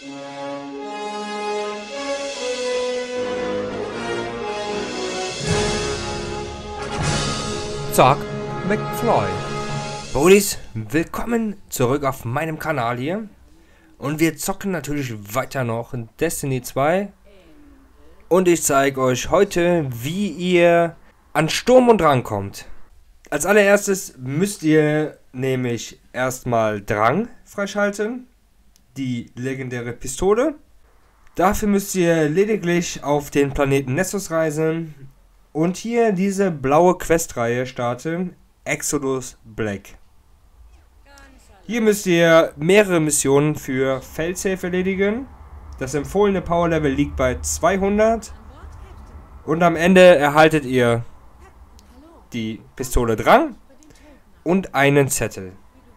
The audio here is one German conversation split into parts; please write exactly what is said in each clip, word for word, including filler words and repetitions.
Zack, McFly. Buddies, willkommen zurück auf meinem Kanal hier. Und wir zocken natürlich weiter noch in Destiny zwei. Und ich zeige euch heute, wie ihr an Sturm und Drang kommt. Als allererstes müsst ihr nämlich erstmal Drang freischalten. Die legendäre Pistole. Dafür müsst ihr lediglich auf den Planeten Nessus reisen. Und hier diese blaue Questreihe starten, Exodus Black. Hier müsst ihr mehrere Missionen für Failsafe erledigen. Das empfohlene Power Level liegt bei zweihundert. Und am Ende erhaltet ihr die Pistole Drang und einen Zettel.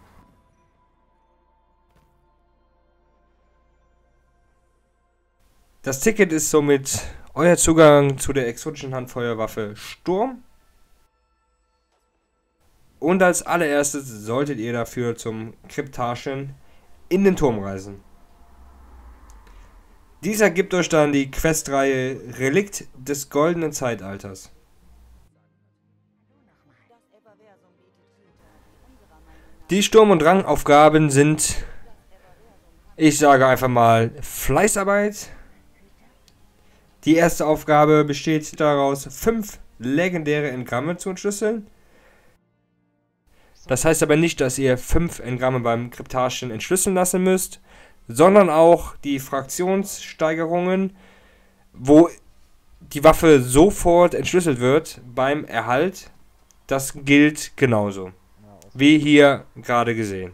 Das Ticket ist somit euer Zugang zu der exotischen Handfeuerwaffe Sturm. Und als allererstes solltet ihr dafür zum Kryptarchen in den Turm reisen. Dieser gibt euch dann die Questreihe Relikt des goldenen Zeitalters. Die Sturm- und Drangaufgaben sind, ich sage einfach mal, Fleißarbeit. Die erste Aufgabe besteht daraus, fünf legendäre Engramme zu entschlüsseln. Das heißt aber nicht, dass ihr fünf Engramme beim Kryptarchen entschlüsseln lassen müsst, sondern auch die Fraktionssteigerungen, wo die Waffe sofort entschlüsselt wird beim Erhalt. Das gilt genauso, wie hier gerade gesehen.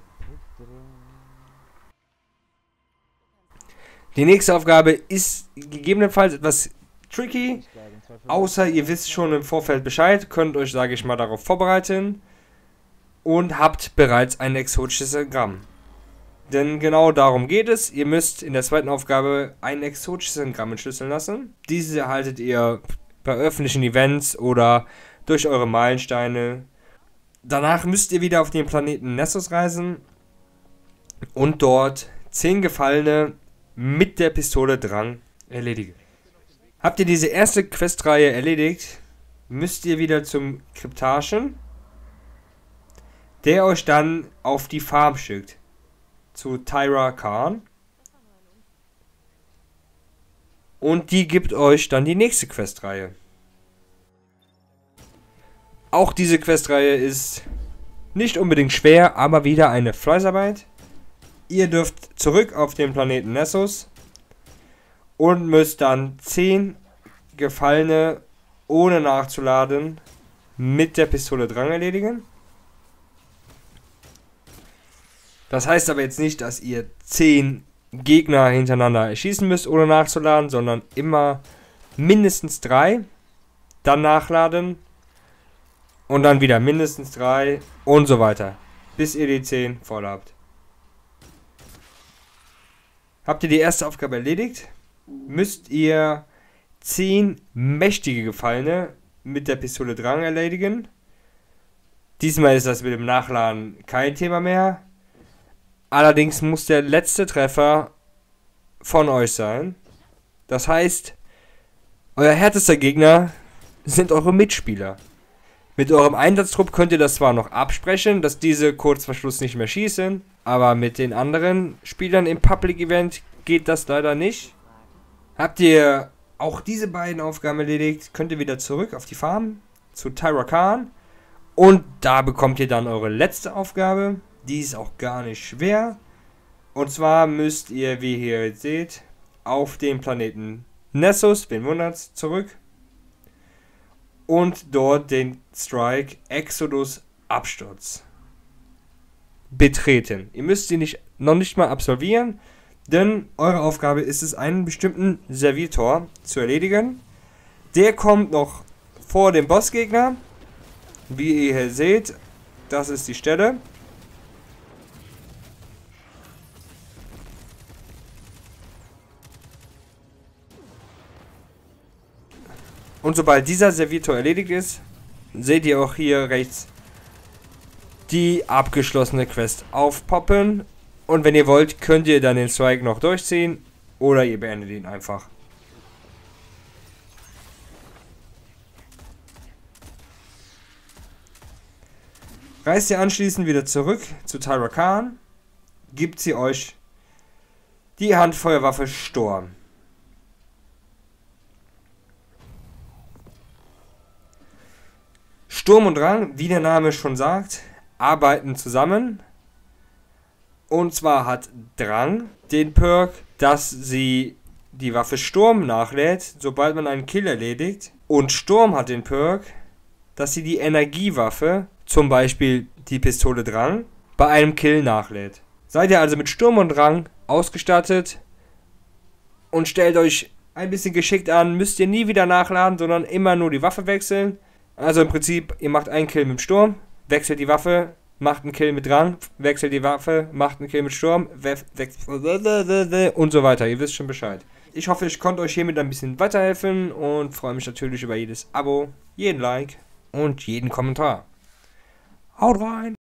Die nächste Aufgabe ist gegebenenfalls etwas tricky, außer ihr wisst schon im Vorfeld Bescheid, könnt euch, sage ich mal, darauf vorbereiten und habt bereits ein exotisches Engramm. Denn genau darum geht es, ihr müsst in der zweiten Aufgabe ein exotisches Engramm entschlüsseln lassen. Dieses erhaltet ihr bei öffentlichen Events oder durch eure Meilensteine. Danach müsst ihr wieder auf den Planeten Nessus reisen und dort zehn Gefallene mit der Pistole Drang erledigen. Habt ihr diese erste Questreihe erledigt, müsst ihr wieder zum Kryptarchen, der euch dann auf die Farm schickt, zu Tyra Khan. Und die gibt euch dann die nächste Questreihe. Auch diese Questreihe ist nicht unbedingt schwer, aber wieder eine Fleißarbeit. Ihr dürft zurück auf den Planeten Nessus und müsst dann zehn Gefallene ohne nachzuladen mit der Pistole Drang erledigen. Das heißt aber jetzt nicht, dass ihr zehn Gegner hintereinander erschießen müsst ohne nachzuladen, sondern immer mindestens drei, dann nachladen und dann wieder mindestens drei und so weiter, bis ihr die zehn voll habt. Habt ihr die erste Aufgabe erledigt, müsst ihr zehn mächtige Gefallene mit der Pistole Drang erledigen. Diesmal ist das mit dem Nachladen kein Thema mehr. Allerdings muss der letzte Treffer von euch sein. Das heißt, euer härtester Gegner sind eure Mitspieler. Mit eurem Einsatztrupp könnt ihr das zwar noch absprechen, dass diese kurz vor Schluss nicht mehr schießen, aber mit den anderen Spielern im Public Event geht das leider nicht. Habt ihr auch diese beiden Aufgaben erledigt, könnt ihr wieder zurück auf die Farm zu Tyra Khan und da bekommt ihr dann eure letzte Aufgabe. Die ist auch gar nicht schwer. Und zwar müsst ihr, wie ihr jetzt seht, auf den Planeten Nessus, wen wundert's, zurück und dort den Strike Exodus Absturz betreten. Ihr müsst ihn nicht, noch nicht mal absolvieren, denn eure Aufgabe ist es, einen bestimmten Servitor zu erledigen. Der kommt noch vor dem Bossgegner. Wie ihr hier seht, das ist die Stelle. Und sobald dieser Servitor erledigt ist, seht ihr auch hier rechts die abgeschlossene Quest aufpoppen. Und wenn ihr wollt, könnt ihr dann den Strike noch durchziehen. Oder ihr beendet ihn einfach. Reist ihr anschließend wieder zurück zu Tyra Khan, gibt sie euch die Handfeuerwaffe Sturm. Sturm und Drang, wie der Name schon sagt, arbeiten zusammen. Und zwar hat Drang den Perk, dass sie die Waffe Sturm nachlädt, sobald man einen Kill erledigt. Und Sturm hat den Perk, dass sie die Energiewaffe, zum Beispiel die Pistole Drang, bei einem Kill nachlädt. Seid ihr also mit Sturm und Drang ausgestattet und stellt euch ein bisschen geschickt an, müsst ihr nie wieder nachladen, sondern immer nur die Waffe wechseln. Also im Prinzip, ihr macht einen Kill mit Sturm, wechselt die Waffe, macht einen Kill mit Drang, wechselt die Waffe, macht einen Kill mit Sturm, wechselt und so weiter. Ihr wisst schon Bescheid. Ich hoffe, ich konnte euch hiermit ein bisschen weiterhelfen und freue mich natürlich über jedes Abo, jeden Like und jeden Kommentar. Haut rein!